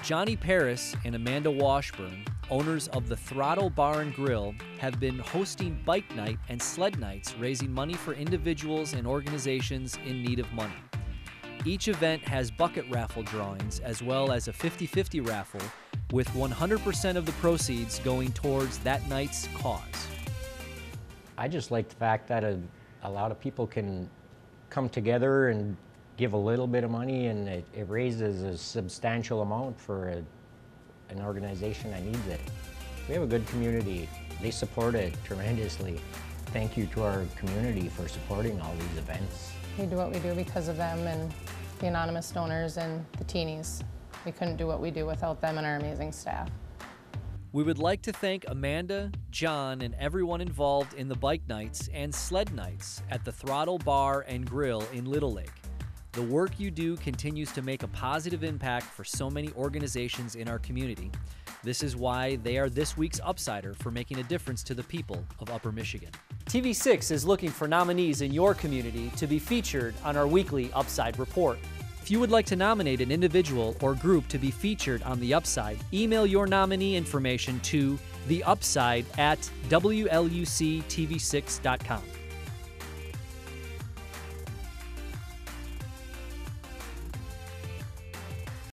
Johnny Paris and Amanda Washburn, owners of the Throttle Bar and Grill, have been hosting bike night and sled nights, raising money for individuals and organizations in need of money. Each event has bucket raffle drawings as well as a 50-50 raffle, with 100% of the proceeds going towards that night's cause. I just like the fact that a lot of people can come together and give a little bit of money, and it raises a substantial amount for an organization that needs it. We have a good community. They support it tremendously. Thank you to our community for supporting all these events. We do what we do because of them and the anonymous donors and the teenies. We couldn't do what we do without them and our amazing staff. We would like to thank Amanda, John, and everyone involved in the bike nights and sled nights at the Throttle Bar and Grill in Little Lake. The work you do continues to make a positive impact for so many organizations in our community. This is why they are this week's Upsider for making a difference to the people of Upper Michigan. TV6 is looking for nominees in your community to be featured on our weekly Upside Report. If you would like to nominate an individual or group to be featured on The Upside, email your nominee information to theupside@wluctv6.com.